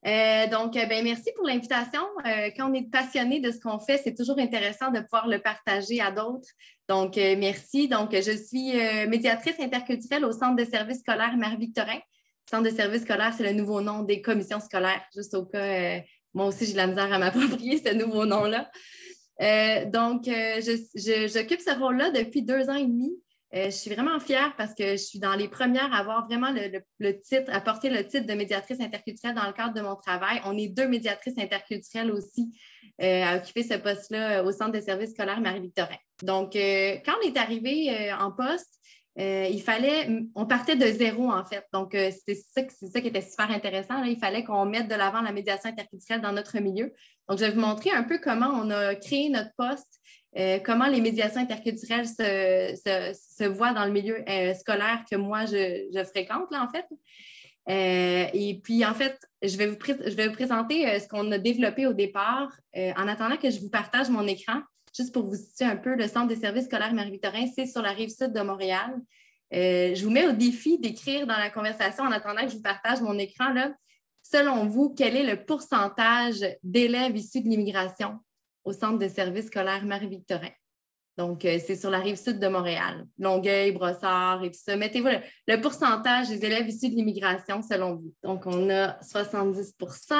Merci pour l'invitation. Quand on est passionné de ce qu'on fait, c'est toujours intéressant de pouvoir le partager à d'autres. Merci. Je suis médiatrice interculturelle au Centre de services scolaires Marie-Victorin. Centre de services scolaires, c'est le nouveau nom des commissions scolaires, juste au cas, moi aussi, j'ai de la misère à m'approprier ce nouveau nom-là. J'occupe ce rôle-là depuis 2 ans et demi. Je suis vraiment fière parce que je suis dans les premières à avoir vraiment le titre, à porter le titre de médiatrice interculturelle dans le cadre de mon travail. On est 2 médiatrices interculturelles aussi à occuper ce poste-là au Centre de services scolaires Marie-Victorin. Quand on est arrivé en poste, on partait de zéro en fait. C'est ça qui était super intéressant. Là. Il fallait qu'on mette de l'avant la médiation interculturelle dans notre milieu. Donc, je vais vous montrer un peu comment on a créé notre poste. Comment les médiations interculturelles se voient dans le milieu scolaire que moi, je fréquente, là, en fait. Je vais vous présenter ce qu'on a développé au départ. En attendant que je vous partage mon écran, juste pour vous situer un peu, le Centre des services scolaires Marie-Victorin, c'est sur la Rive-Sud de Montréal. Je vous mets au défi d'écrire dans la conversation, en attendant que je vous partage mon écran, là. Selon vous, quel est le pourcentage d'élèves issus de l'immigration au Centre de services scolaires Marie-Victorin? C'est sur la Rive-Sud de Montréal, Longueuil, Brossard et tout ça. Mettez-vous le pourcentage des élèves issus de l'immigration selon vous. Donc, on a 70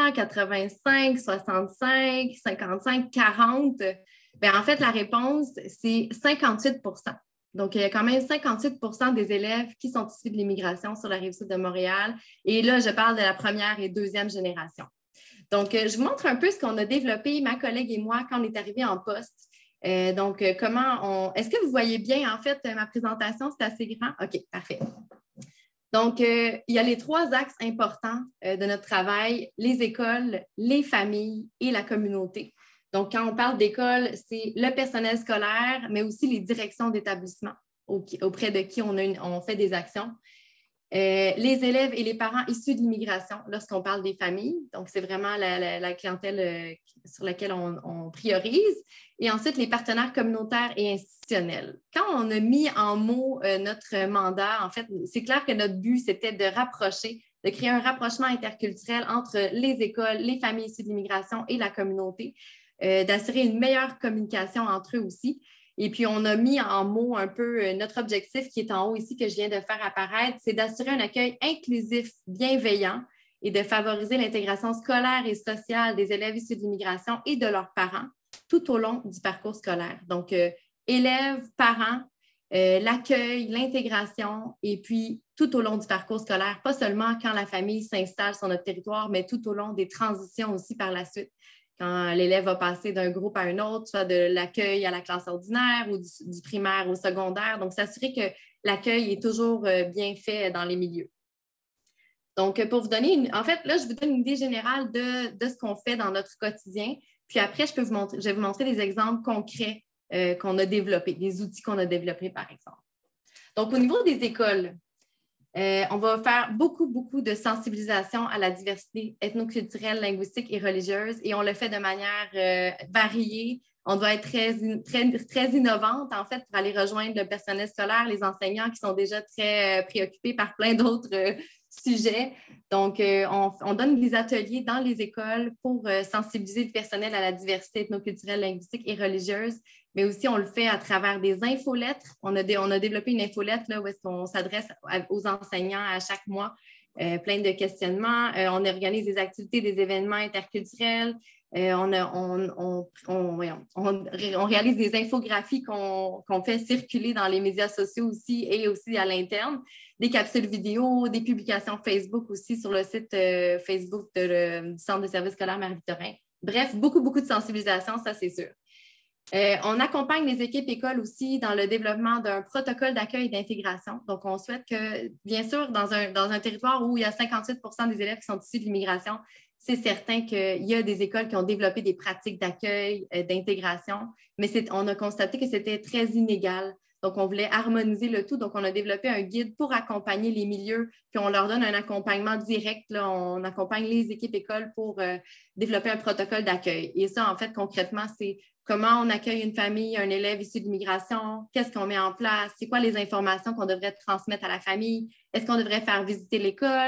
85 65 55 40 Bien, en fait, la réponse, c'est 58 Donc, il y a quand même 58 des élèves qui sont issus de l'immigration sur la Rive-Sud de Montréal. Et là, je parle de la première et deuxième génération. Je vous montre un peu ce qu'on a développé, ma collègue et moi, quand on est arrivé en poste. Est-ce que vous voyez bien, en fait, ma présentation? C'est assez grand? OK, parfait. Il y a les 3 axes importants de notre travail, les écoles, les familles et la communauté. Donc, quand on parle d'école, c'est le personnel scolaire, mais aussi les directions d'établissement auprès de qui on fait des actions. Les élèves et les parents issus de l'immigration, lorsqu'on parle des familles. Donc, c'est vraiment la clientèle sur laquelle on priorise. Et ensuite, les partenaires communautaires et institutionnels. Quand on a mis en mots notre mandat, en fait, c'est clair que notre but, c'était de créer un rapprochement interculturel entre les écoles, les familles issues de l'immigration et la communauté, d'assurer une meilleure communication entre eux aussi. Et puis, on a mis en mots un peu notre objectif qui est en haut ici, que je viens de faire apparaître, c'est d'assurer un accueil inclusif, bienveillant et de favoriser l'intégration scolaire et sociale des élèves issus de l'immigration et de leurs parents tout au long du parcours scolaire. Donc, élèves, parents, l'accueil, l'intégration et puis tout au long du parcours scolaire, pas seulement quand la famille s'installe sur notre territoire, mais tout au long des transitions aussi par la suite. Quand l'élève va passer d'un groupe à un autre, soit de l'accueil à la classe ordinaire ou du primaire au secondaire. Donc, s'assurer que l'accueil est toujours bien fait dans les milieux. Donc, pour vous donner, en fait, là, je vous donne une idée générale de ce qu'on fait dans notre quotidien. Puis après, je vais vous montrer des exemples concrets qu'on a développés, des outils qu'on a développés, par exemple. Donc, au niveau des écoles, on va faire beaucoup de sensibilisation à la diversité ethnoculturelle, linguistique et religieuse et on le fait de manière variée. On doit être très innovante, en fait, pour aller rejoindre le personnel scolaire, les enseignants qui sont déjà très préoccupés par plein d'autres sujets. Donc, on donne des ateliers dans les écoles pour sensibiliser le personnel à la diversité ethnoculturelle, linguistique et religieuse, mais aussi on le fait à travers des infolettres. On a développé une infolettre là, où est-ce qu'on s'adresse aux enseignants à chaque mois, plein de questionnements. On organise des activités, des événements interculturels. On réalise des infographies qu'on fait circuler dans les médias sociaux aussi et aussi à l'interne, des capsules vidéo, des publications Facebook aussi sur le site Facebook du Centre de services scolaires Marie-Victorin. Bref, beaucoup de sensibilisation, ça c'est sûr. On accompagne les équipes écoles aussi dans le développement d'un protocole d'accueil et d'intégration. Donc, on souhaite que, bien sûr, dans un territoire où il y a 58 des élèves qui sont issus de l'immigration, c'est certain qu'il y a des écoles qui ont développé des pratiques d'accueil, d'intégration, mais on a constaté que c'était très inégal. Donc, on voulait harmoniser le tout. Donc, on a développé un guide pour accompagner les milieux, puis on leur donne un accompagnement direct. Là, on accompagne les équipes écoles pour développer un protocole d'accueil. Et ça, en fait, concrètement, c'est comment on accueille une famille, un élève issu d'immigration, qu'est-ce qu'on met en place, c'est quoi les informations qu'on devrait transmettre à la famille, est-ce qu'on devrait faire visiter l'école,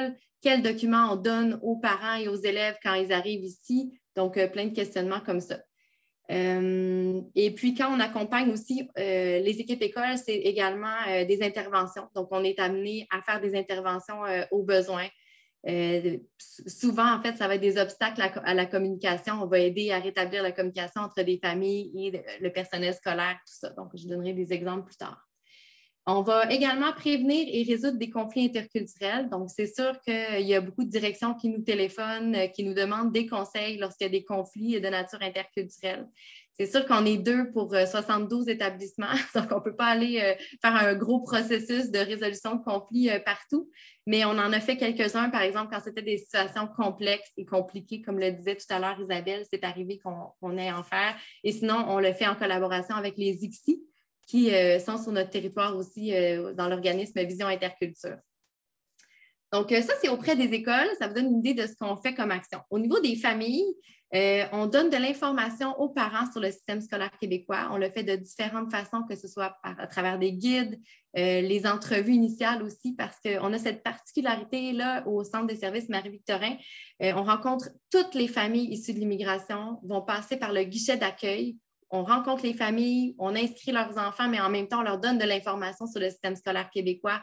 quels documents on donne aux parents et aux élèves quand ils arrivent ici. Donc, plein de questionnements comme ça. Et puis, quand on accompagne aussi les équipes écoles, c'est également des interventions. Donc, on est amené à faire des interventions aux besoins. Souvent, en fait, ça va être des obstacles à la communication. On va aider à rétablir la communication entre des familles et le personnel scolaire, tout ça. Donc, je donnerai des exemples plus tard. On va également prévenir et résoudre des conflits interculturels. Donc, c'est sûr qu'il y a beaucoup de directions qui nous téléphonent, qui nous demandent des conseils lorsqu'il y a des conflits de nature interculturelle. C'est sûr qu'on est 2 pour 72 établissements, donc on ne peut pas aller faire un gros processus de résolution de conflits partout, mais on en a fait quelques-uns, par exemple, quand c'était des situations complexes et compliquées, comme le disait tout à l'heure Isabelle, c'est arrivé qu'on ait à en faire. Et sinon, on le fait en collaboration avec les ICSI, qui sont sur notre territoire aussi dans l'organisme Vision Interculture. Donc, ça, c'est auprès des écoles. Ça vous donne une idée de ce qu'on fait comme action. Au niveau des familles, on donne de l'information aux parents sur le système scolaire québécois. On le fait de différentes façons, que ce soit à travers des guides, les entrevues initiales aussi, parce qu'on a cette particularité-là au Centre des services Marie-Victorin. On rencontre toutes les familles issues de l'immigration, vont passer par le guichet d'accueil. On rencontre les familles, on inscrit leurs enfants, mais en même temps, on leur donne de l'information sur le système scolaire québécois.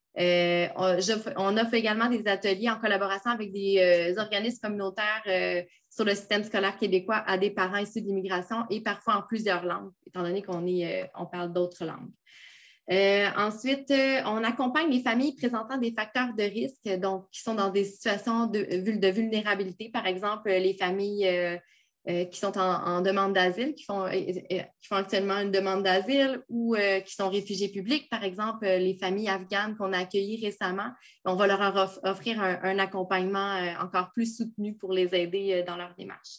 On offre également des ateliers en collaboration avec des organismes communautaires sur le système scolaire québécois à des parents issus de l'immigration et parfois en plusieurs langues, étant donné qu'on parle d'autres langues. Ensuite, on accompagne les familles présentant des facteurs de risque, donc qui sont dans des situations de vulnérabilité, par exemple les familles qui sont en demande d'asile, qui font actuellement une demande d'asile ou qui sont réfugiés publics, par exemple, les familles afghanes qu'on a accueillies récemment. On va leur offrir un accompagnement encore plus soutenu pour les aider dans leur démarche.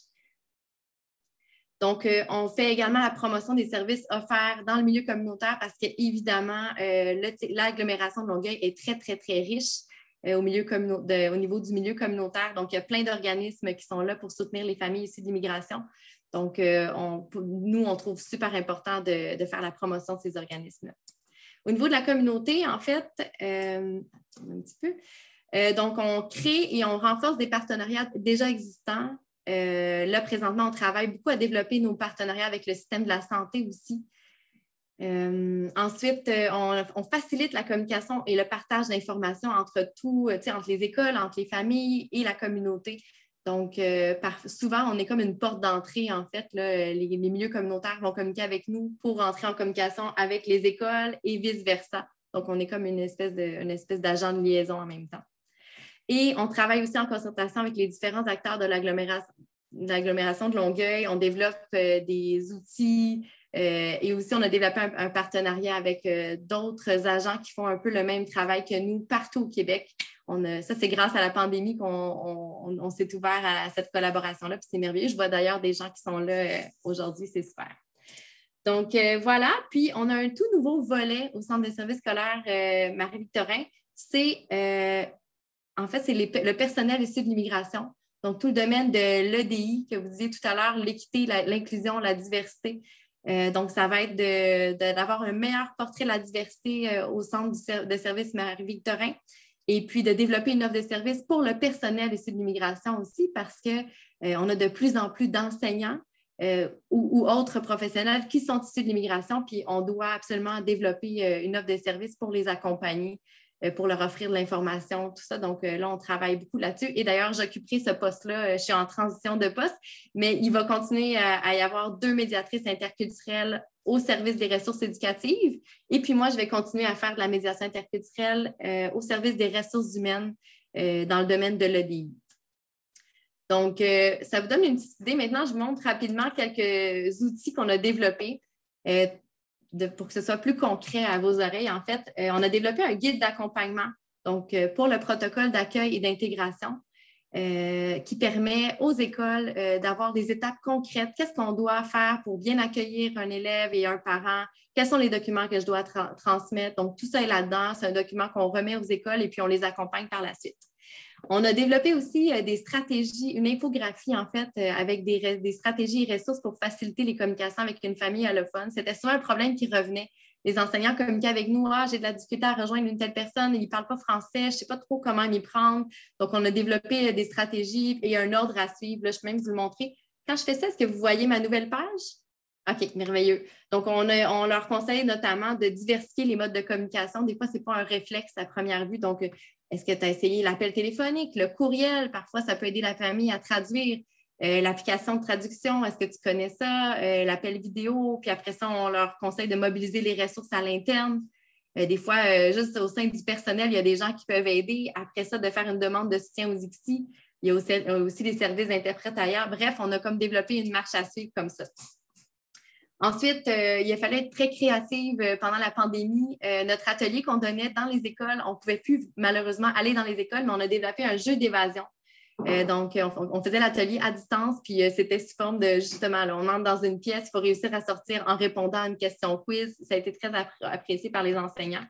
Donc, on fait également la promotion des services offerts dans le milieu communautaire parce qu'évidemment, l'agglomération de Longueuil est très, très, très riche au niveau du milieu communautaire. Donc, il y a plein d'organismes qui sont là pour soutenir les familles issues d'immigration. Donc, nous, on trouve super important de faire la promotion de ces organismes-là. Au niveau de la communauté, en fait, un petit peu, donc, on crée et on renforce des partenariats déjà existants. Là, présentement, on travaille beaucoup à développer nos partenariats avec le système de la santé aussi. Ensuite, on facilite la communication et le partage d'informations entre les écoles, entre les familles et la communauté. Donc, souvent, on est comme une porte d'entrée, en fait. Là, les milieux communautaires vont communiquer avec nous pour entrer en communication avec les écoles et vice-versa. Donc, on est comme une espèce d'agent de liaison en même temps. Et on travaille aussi en concertation avec les différents acteurs de l'agglomération de Longueuil. On développe des outils et aussi on a développé un partenariat avec d'autres agents qui font un peu le même travail que nous partout au Québec. Ça, c'est grâce à la pandémie qu'on s'est ouvert à cette collaboration-là. Puis c'est merveilleux. Je vois d'ailleurs des gens qui sont là aujourd'hui. C'est super. Donc, voilà. Puis, on a un tout nouveau volet au Centre de services scolaires Marie-Victorin. En fait, c'est le personnel issu de l'immigration. Donc, tout le domaine de l'EDI que vous disiez tout à l'heure, l'équité, l'inclusion, la diversité. Donc, ça va être d'avoir un meilleur portrait de la diversité au Centre de services Marie-Victorin et puis de développer une offre de service pour le personnel issu de l'immigration aussi parce qu'on a de plus en plus d'enseignants ou autres professionnels qui sont issus de l'immigration, puis on doit absolument développer une offre de service pour les accompagner, pour leur offrir de l'information, tout ça. Donc là, on travaille beaucoup là-dessus. Et d'ailleurs, j'occuperai ce poste-là. Je suis en transition de poste, mais il va continuer à y avoir 2 médiatrices interculturelles au service des ressources éducatives. Et puis moi, je vais continuer à faire de la médiation interculturelle au service des ressources humaines dans le domaine de l'EDI. Donc, ça vous donne une petite idée. Maintenant, je vous montre rapidement quelques outils qu'on a développés. Pour que ce soit plus concret à vos oreilles, en fait, on a développé un guide d'accompagnement pour le protocole d'accueil et d'intégration qui permet aux écoles d'avoir des étapes concrètes. Qu'est-ce qu'on doit faire pour bien accueillir un élève et un parent? Quels sont les documents que je dois transmettre? Donc, tout ça est là-dedans. C'est un document qu'on remet aux écoles et puis on les accompagne par la suite. On a développé aussi des stratégies, une infographie en fait, avec des stratégies et ressources pour faciliter les communications avec une famille allophone. C'était souvent un problème qui revenait. Les enseignants communiquaient avec nous, ah, j'ai de la difficulté à rejoindre une telle personne, il ne parle pas français, je ne sais pas trop comment m'y prendre. Donc, on a développé des stratégies et un ordre à suivre. Là, je peux même vous le montrer. Quand je fais ça, est-ce que vous voyez ma nouvelle page? OK, merveilleux. Donc, on leur conseille notamment de diversifier les modes de communication. Des fois, ce n'est pas un réflexe à première vue. Donc, est-ce que tu as essayé l'appel téléphonique, le courriel? Parfois, ça peut aider la famille à traduire. L'application de traduction, est-ce que tu connais ça? L'appel vidéo, puis après ça, on leur conseille de mobiliser les ressources à l'interne. Des fois, juste au sein du personnel, il y a des gens qui peuvent aider. Après ça, de faire une demande de soutien aux ICSI. Il y a aussi des services d'interprètes ailleurs. Bref, on a comme développé une marche à suivre comme ça. Ensuite, il a fallu être très créative pendant la pandémie. Notre atelier qu'on donnait dans les écoles, on ne pouvait plus malheureusement aller dans les écoles, mais on a développé un jeu d'évasion. Donc, on faisait l'atelier à distance, puis c'était sous forme de, justement, là, on entre dans une pièce, il faut réussir à sortir en répondant à une question quiz. Ça a été très apprécié par les enseignants.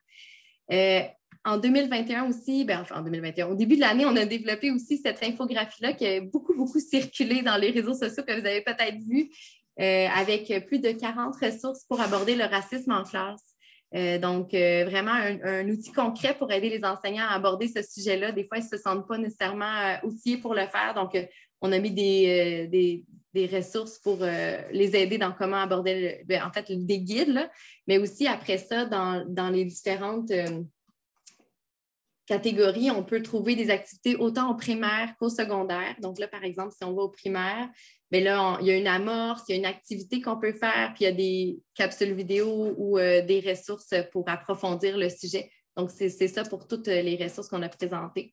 En 2021 aussi, en 2021, au début de l'année, on a développé aussi cette infographie-là qui a beaucoup, beaucoup circulé dans les réseaux sociaux que vous avez peut-être vu, avec plus de 40 ressources pour aborder le racisme en classe. Donc, vraiment un outil concret pour aider les enseignants à aborder ce sujet-là. Des fois, ils ne se sentent pas nécessairement outillés pour le faire. Donc, on a mis des ressources pour les aider dans comment aborder, en fait, des guides, là, mais aussi après ça, dans les différentes catégories, on peut trouver des activités autant au primaire qu'au secondaire. Donc là, par exemple, si on va au primaire, bien là, il y a une amorce, il y a une activité qu'on peut faire, puis il y a des capsules vidéo ou des ressources pour approfondir le sujet. Donc, c'est ça pour toutes les ressources qu'on a présentées.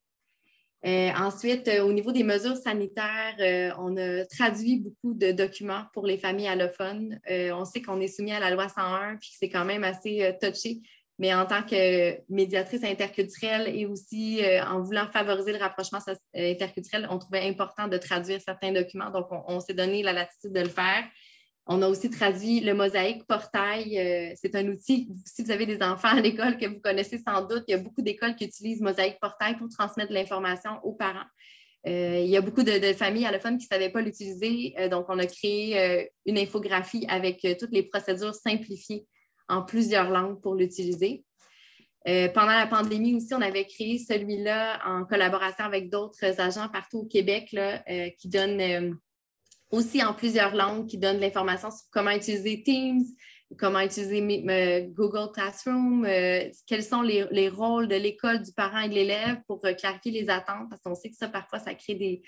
Ensuite, au niveau des mesures sanitaires, on a traduit beaucoup de documents pour les familles allophones. On sait qu'on est soumis à la loi 101, puis c'est quand même assez touché. Mais en tant que médiatrice interculturelle et aussi en voulant favoriser le rapprochement interculturel, on trouvait important de traduire certains documents. Donc, on s'est donné la latitude de le faire. On a aussi traduit le mosaïque portail. C'est un outil, si vous avez des enfants à l'école que vous connaissez sans doute, il y a beaucoup d'écoles qui utilisent mosaïque portail pour transmettre l'information aux parents. Il y a beaucoup de familles allophones qui ne savaient pas l'utiliser. Donc, on a créé une infographie avec toutes les procédures simplifiées en plusieurs langues pour l'utiliser. Pendant la pandémie aussi, on avait créé celui-là en collaboration avec d'autres agents partout au Québec là, qui donnent aussi en plusieurs langues, qui donnent de l'information sur comment utiliser Teams, comment utiliser Google Classroom, quels sont les rôles de l'école, du parent et de l'élève pour clarifier les attentes, parce qu'on sait que ça, parfois, ça crée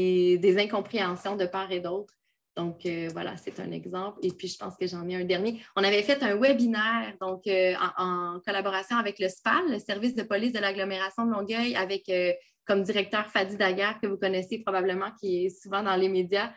des incompréhensions de part et d'autre. Donc, voilà, c'est un exemple. Et puis, je pense que j'en ai un dernier. On avait fait un webinaire, donc, en collaboration avec le SPAL, le service de police de l'agglomération de Longueuil, avec comme directeur Fadi Daguerre, que vous connaissez probablement, qui est souvent dans les médias.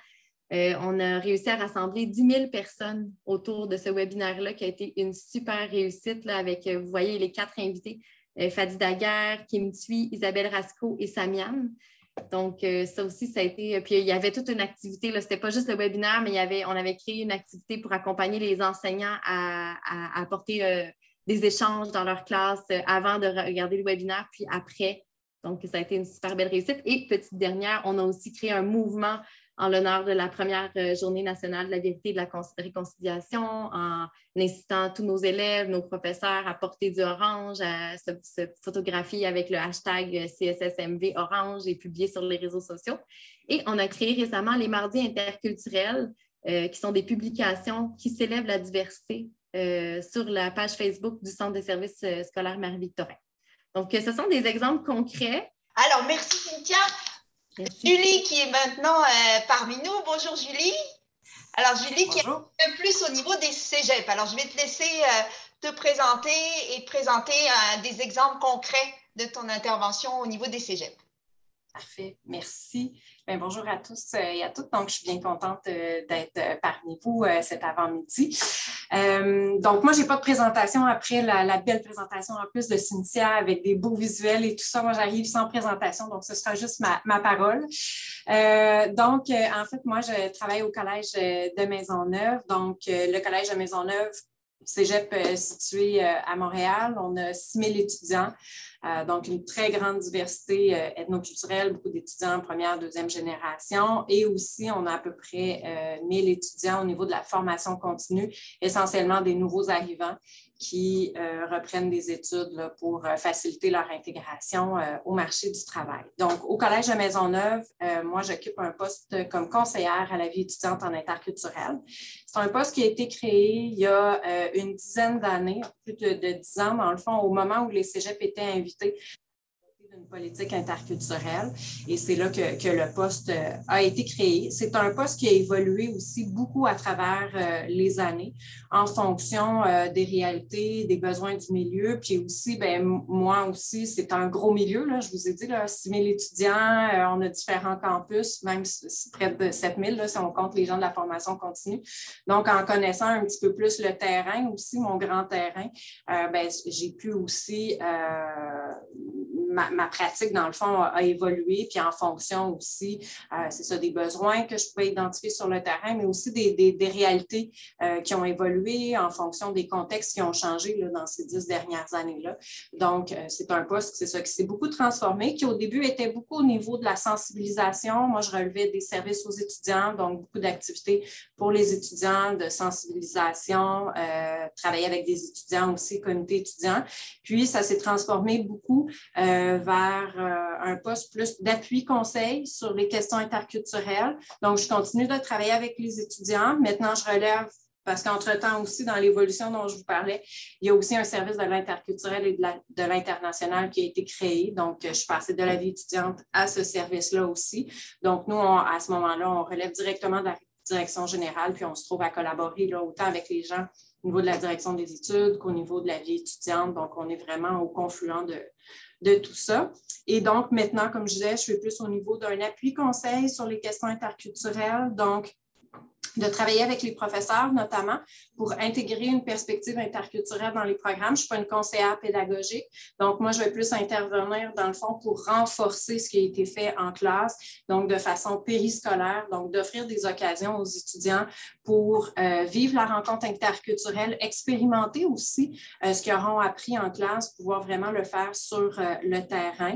On a réussi à rassembler 10 000 personnes autour de ce webinaire-là, qui a été une super réussite, là, avec, vous voyez, les 4 invités, Fadi Daguerre, Kim Thuy, Isabelle Rasco et Samian. Donc, ça aussi, ça a été... Puis, il y avait toute une activité. Ce n'était pas juste le webinaire, mais on avait créé une activité pour accompagner les enseignants à apporter des échanges dans leur classe avant de regarder le webinaire, puis après. Donc, ça a été une super belle réussite. Et petite dernière, on a aussi créé un mouvement en l'honneur de la première journée nationale de la vérité et de la réconciliation, en incitant tous nos élèves, nos professeurs à porter du orange, à se photographier avec le hashtag CSSMV orange et publier sur les réseaux sociaux. Et on a créé récemment les mardis interculturels, qui sont des publications qui célèbrent la diversité sur la page Facebook du Centre de services scolaires Marie-Victorin. Donc, ce sont des exemples concrets. Alors, merci Cynthia. Merci. Julie qui est maintenant parmi nous. Bonjour Julie. Alors Julie qui est un peu plus au niveau des cégeps. Alors je vais te laisser te présenter et présenter des exemples concrets de ton intervention au niveau des cégeps. Parfait, merci. Bien, bonjour à tous et à toutes. Donc, je suis bien contente d'être parmi vous cet avant-midi. Donc, moi, je n'ai pas de présentation après la belle présentation en plus de Cynthia avec des beaux visuels et tout ça. Moi, j'arrive sans présentation, donc ce sera juste ma parole. Donc, en fait, moi, je travaille au Collège de Maisonneuve. Donc, le Collège de Maisonneuve, cégep situé à Montréal. On a 6 000 étudiants, donc une très grande diversité ethnoculturelle, beaucoup d'étudiants en première, deuxième génération. Et aussi, on a à peu près 1 000 étudiants au niveau de la formation continue, essentiellement des nouveaux arrivants qui reprennent des études là, pour faciliter leur intégration au marché du travail. Donc, au Collège de Maisonneuve, moi, j'occupe un poste comme conseillère à la vie étudiante en interculturel. C'est un poste qui a été créé il y a une dizaine d'années, plus de 10 ans, dans le fond, au moment où les cégeps étaient invités d'une politique interculturelle. Et c'est là que le poste a été créé. C'est un poste qui a évolué aussi beaucoup à travers les années en fonction des réalités, des besoins du milieu. Puis aussi, bien, moi aussi, c'est un gros milieu. Là, je vous ai dit, là, 6 000 étudiants, on a différents campus, même près de 7 000 là, si on compte les gens de la formation continue. Donc, en connaissant un petit peu plus le terrain aussi, mon grand terrain, bien, j'ai pu aussi ma pratique, dans le fond, a évolué, puis en fonction aussi, c'est ça, des besoins que je pouvais identifier sur le terrain, mais aussi des réalités qui ont évolué en fonction des contextes qui ont changé là, dans ces 10 dernières années-là. Donc, c'est un poste, c'est ça, qui s'est beaucoup transformé, qui au début était beaucoup au niveau de la sensibilisation. Moi, je relevais des services aux étudiants, donc beaucoup d'activités pour les étudiants, de sensibilisation, travailler avec des étudiants aussi, comité étudiant. Puis, ça s'est transformé beaucoup vers un poste plus d'appui conseil sur les questions interculturelles. Donc, je continue de travailler avec les étudiants. Maintenant, je relève, parce qu'entre-temps aussi, dans l'évolution dont je vous parlais, il y a aussi un service de l'interculturel et de l'international qui a été créé. Donc, je suis passée de la vie étudiante à ce service-là aussi. Donc, nous, à ce moment-là, on relève directement de la direction générale, puis on se trouve à collaborer là, autant avec les gens au niveau de la direction des études qu'au niveau de la vie étudiante. Donc, on est vraiment au confluent de tout ça. Et donc, maintenant, comme je disais, je suis plus au niveau d'un appui conseil sur les questions interculturelles. Donc, de travailler avec les professeurs, notamment, pour intégrer une perspective interculturelle dans les programmes. Je ne suis pas une conseillère pédagogique, donc moi, je vais plus intervenir, dans le fond, pour renforcer ce qui a été fait en classe, donc de façon périscolaire, donc d'offrir des occasions aux étudiants pour vivre la rencontre interculturelle, expérimenter aussi ce qu'ils auront appris en classe, pouvoir vraiment le faire sur le terrain.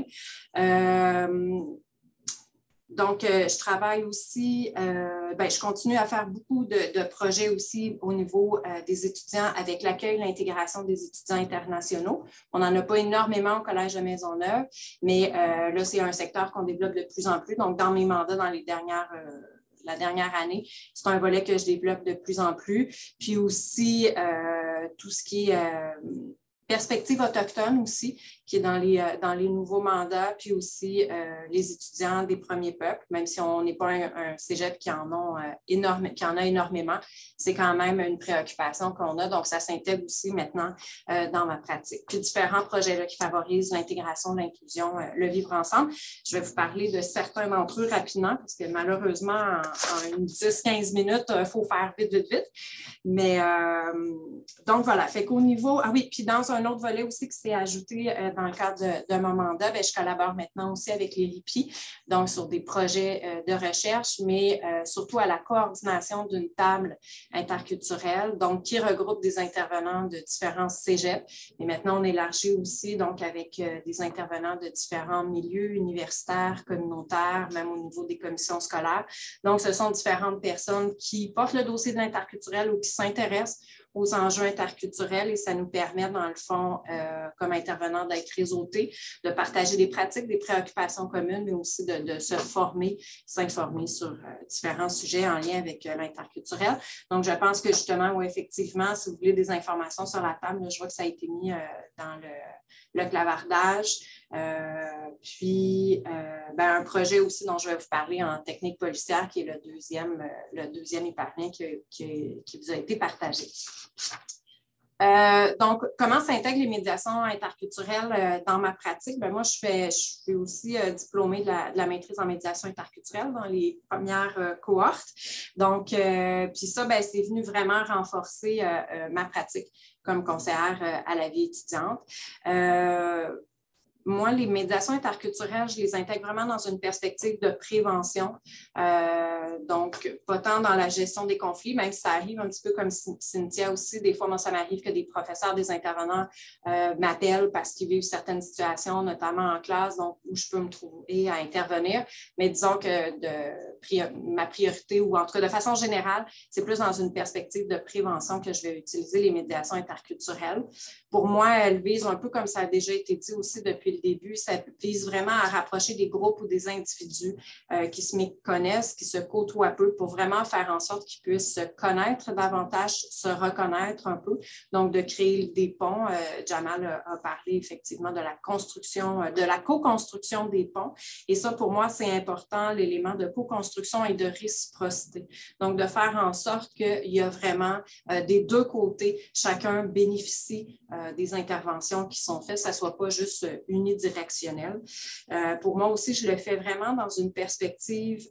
Donc, je travaille aussi, je continue à faire beaucoup de projets aussi au niveau des étudiants avec l'accueil et l'intégration des étudiants internationaux. On n'en a pas énormément au Collège de Maisonneuve, mais là, c'est un secteur qu'on développe de plus en plus. Donc, dans mes mandats, dans la dernière année, c'est un volet que je développe de plus en plus. Puis aussi, tout ce qui est perspective autochtone aussi, qui est dans les nouveaux mandats, puis aussi les étudiants des premiers peuples, même si on n'est pas un cégep qui en a énormément, c'est quand même une préoccupation qu'on a. Donc, ça s'intègre aussi maintenant dans ma pratique. Puis différents projets là, qui favorisent l'intégration, l'inclusion, le vivre ensemble. Je vais vous parler de certains d'entre eux rapidement, parce que malheureusement, en 10-15 minutes, il faut faire vite. Mais donc, voilà. Fait qu'au niveau... Ah oui, puis dans un autre volet aussi qui s'est ajouté dans le cadre de mon mandat, bien, je collabore maintenant aussi avec les RIPI, donc sur des projets de recherche, mais surtout à la coordination d'une table interculturelle, donc qui regroupe des intervenants de différents cégeps. Et maintenant, on élargit aussi donc avec des intervenants de différents milieux universitaires, communautaires, même au niveau des commissions scolaires. Donc, ce sont différentes personnes qui portent le dossier de l'interculturel ou qui s'intéressent aux enjeux interculturels et ça nous permet, dans le fond, comme intervenants, d'être réseautés, de partager des pratiques, des préoccupations communes, mais aussi de se former, s'informer sur différents sujets en lien avec l'interculturel. Donc, je pense que justement, oui, effectivement, si vous voulez des informations sur la table, là, je vois que ça a été mis dans le clavardage. Puis, un projet aussi dont je vais vous parler en technique policière, qui est le deuxième épargnant qui vous a été partagé. Donc, comment s'intègrent les médiations interculturelles dans ma pratique? Bien, moi, je suis aussi diplômée de la maîtrise en médiation interculturelle dans les premières cohortes. Donc, puis ça, bien, c'est venu vraiment renforcer ma pratique comme conseillère à la vie étudiante. moi, les médiations interculturelles, je les intègre vraiment dans une perspective de prévention. Donc, pas tant dans la gestion des conflits, même si ça arrive un petit peu comme Cynthia aussi. Des fois, moi, ça m'arrive que des professeurs, des intervenants m'appellent parce qu'ils vivent certaines situations, notamment en classe, donc où je peux me trouver à intervenir. Mais disons que ma priorité, ou en tout cas de façon générale, c'est plus dans une perspective de prévention que je vais utiliser les médiations interculturelles. Pour moi, elles visent un peu comme ça a déjà été dit aussi depuis le début, ça vise vraiment à rapprocher des groupes ou des individus qui se méconnaissent, qui se côtoient peu pour vraiment faire en sorte qu'ils puissent se connaître davantage, se reconnaître un peu. Donc, de créer des ponts. Jamal a parlé effectivement de la construction, de la co-construction des ponts. Et ça, pour moi, c'est important, l'élément de co-construction et de réciprocité. Donc, de faire en sorte qu'il y a vraiment des deux côtés, chacun bénéficie des interventions qui sont faites, ça ne soit pas juste unidirectionnel. Pour moi aussi, je le fais vraiment dans une perspective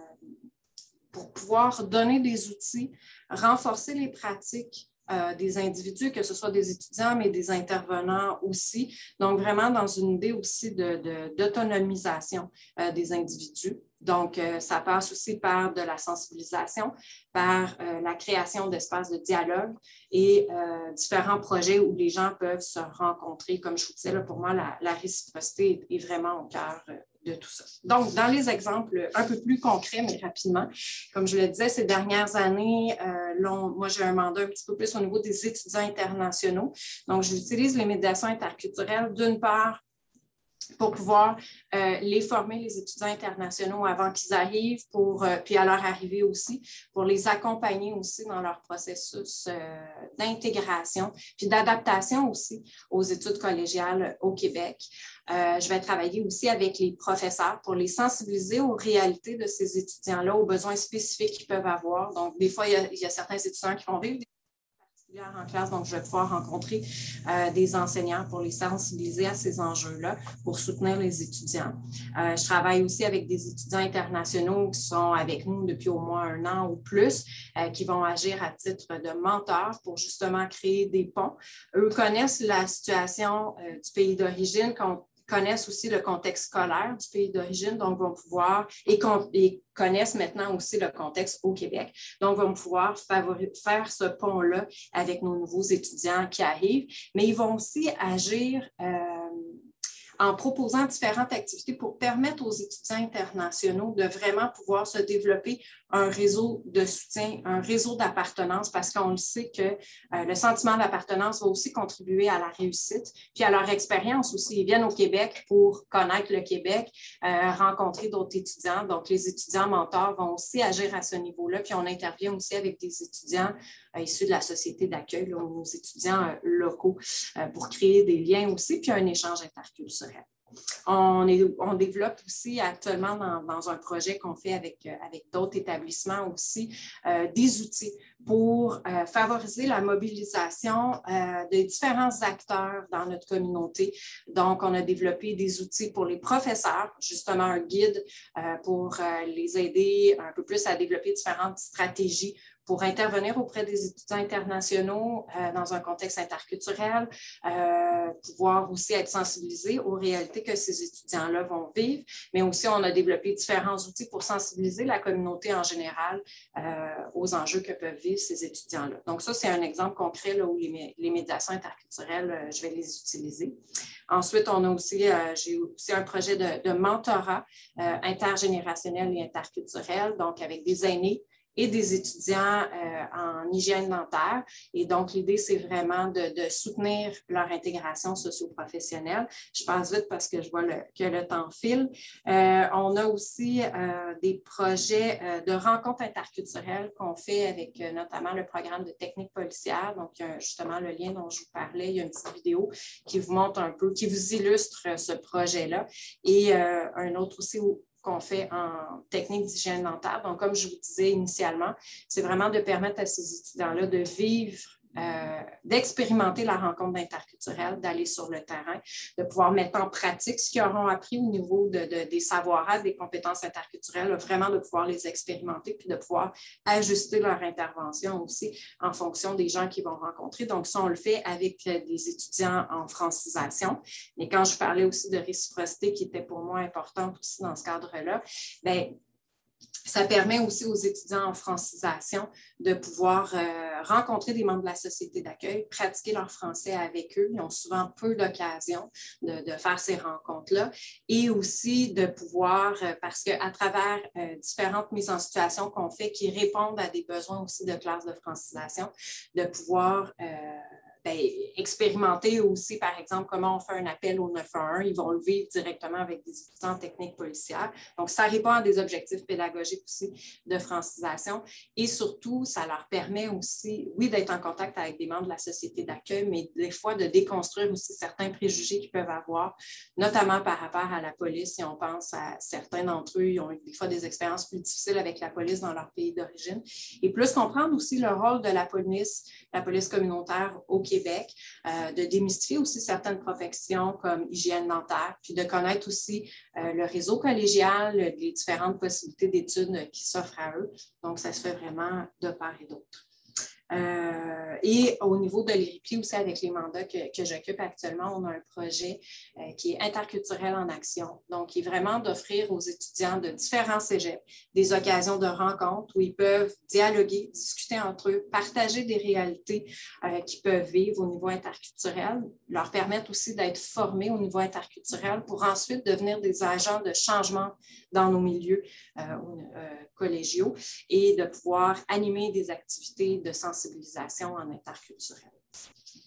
pour pouvoir donner des outils, renforcer les pratiques des individus, que ce soit des étudiants, mais des intervenants aussi. Donc, vraiment dans une idée aussi d'autonomisation des individus. Donc, ça passe aussi par de la sensibilisation, par la création d'espaces de dialogue et différents projets où les gens peuvent se rencontrer. Comme je vous disais, là, pour moi, la réciprocité est vraiment au cœur de tout ça. Donc, dans les exemples un peu plus concrets, mais rapidement, comme je le disais, ces dernières années, moi, j'ai un mandat un petit peu plus au niveau des étudiants internationaux. Donc, j'utilise les médiations interculturelles, d'une part, pour pouvoir les former, les étudiants internationaux, avant qu'ils arrivent, puis à leur arrivée aussi, pour les accompagner aussi dans leur processus d'intégration, puis d'adaptation aussi aux études collégiales au Québec. Je vais travailler aussi avec les professeurs pour les sensibiliser aux réalités de ces étudiants-là, aux besoins spécifiques qu'ils peuvent avoir. Donc, des fois, il y a certains étudiants qui vont vivre des en classe, donc je vais pouvoir rencontrer des enseignants pour les sensibiliser à ces enjeux-là, pour soutenir les étudiants. Je travaille aussi avec des étudiants internationaux qui sont avec nous depuis au moins 1 an ou plus, qui vont agir à titre de mentors pour justement créer des ponts. Eux connaissent la situation du pays d'origine, connaissent aussi le contexte scolaire du pays d'origine, donc vont pouvoir, et connaissent maintenant aussi le contexte au Québec, donc vont pouvoir faire ce pont-là avec nos nouveaux étudiants qui arrivent, mais ils vont aussi agir en proposant différentes activités pour permettre aux étudiants internationaux de vraiment pouvoir se développer un réseau de soutien, un réseau d'appartenance, parce qu'on le sait que le sentiment d'appartenance va aussi contribuer à la réussite, puis à leur expérience aussi. Ils viennent au Québec pour connaître le Québec, rencontrer d'autres étudiants. Donc, les étudiants mentors vont aussi agir à ce niveau-là, puis on intervient aussi avec des étudiants issus de la société d'accueil, nos étudiants locaux, pour créer des liens aussi, puis un échange interculturel. On développe aussi actuellement dans un projet qu'on fait avec d'autres établissements aussi des outils pour favoriser la mobilisation de différents acteurs dans notre communauté. Donc, on a développé des outils pour les professeurs, justement un guide pour les aider un peu plus à développer différentes stratégies pour intervenir auprès des étudiants internationaux dans un contexte interculturel, pouvoir aussi être sensibilisés aux réalités que ces étudiants-là vont vivre, mais aussi on a développé différents outils pour sensibiliser la communauté en général aux enjeux que peuvent vivre ces étudiants-là. Donc ça, c'est un exemple concret là, où les médiations interculturelles, je vais les utiliser. Ensuite, j'ai aussi un projet de mentorat intergénérationnel et interculturel, donc avec des aînés et des étudiants en hygiène dentaire. Et donc, l'idée, c'est vraiment de soutenir leur intégration socio-professionnelle. Je passe vite parce que je vois que le temps file. On a aussi des projets de rencontres interculturelles qu'on fait avec notamment le programme de technique policière. Donc, il y a justement le lien dont je vous parlais. Il y a une petite vidéo qui vous montre un peu, qui vous illustre ce projet-là. Et un autre aussi qu'on fait en technique d'hygiène dentaire. Donc, comme je vous disais initialement, c'est vraiment de permettre à ces étudiants-là de vivre d'expérimenter la rencontre interculturelle, d'aller sur le terrain, de pouvoir mettre en pratique ce qu'ils auront appris au niveau des savoir-être, des compétences interculturelles, vraiment de pouvoir les expérimenter puis de pouvoir ajuster leur intervention aussi en fonction des gens qu'ils vont rencontrer. Donc, ça, on le fait avec des étudiants en francisation. Mais quand je parlais aussi de réciprocité qui était pour moi importante aussi dans ce cadre-là, bien, ça permet aussi aux étudiants en francisation de pouvoir rencontrer des membres de la société d'accueil, pratiquer leur français avec eux. Ils ont souvent peu d'occasions de faire ces rencontres-là et aussi de pouvoir, parce qu'à travers différentes mises en situation qu'on fait qui répondent à des besoins aussi de classes de francisation, de pouvoir expérimenter aussi, par exemple, comment on fait un appel au 911. Ils vont le vivre directement avec des étudiants en technique policière. Donc, ça répond à des objectifs pédagogiques aussi de francisation. Et surtout, ça leur permet aussi, oui, d'être en contact avec des membres de la société d'accueil, mais des fois de déconstruire aussi certains préjugés qu'ils peuvent avoir, notamment par rapport à la police. Si on pense à certains d'entre eux, ils ont eu des fois des expériences plus difficiles avec la police dans leur pays d'origine. Et plus comprendre aussi le rôle de la police communautaire au Québec, de démystifier aussi certaines professions comme hygiène dentaire, puis de connaître aussi le réseau collégial, les différentes possibilités d'études qui s'offrent à eux. Donc, ça se fait vraiment de part et d'autre. Et au niveau de l'IRIPLI aussi, avec les mandats que j'occupe actuellement, on a un projet qui est interculturel en action. Donc, qui est vraiment d'offrir aux étudiants de différents cégeps des occasions de rencontre où ils peuvent dialoguer, discuter entre eux, partager des réalités qu'ils peuvent vivre au niveau interculturel, leur permettre aussi d'être formés au niveau interculturel pour ensuite devenir des agents de changement dans nos milieux collégiaux et de pouvoir animer des activités de sensibilisation en interculturel.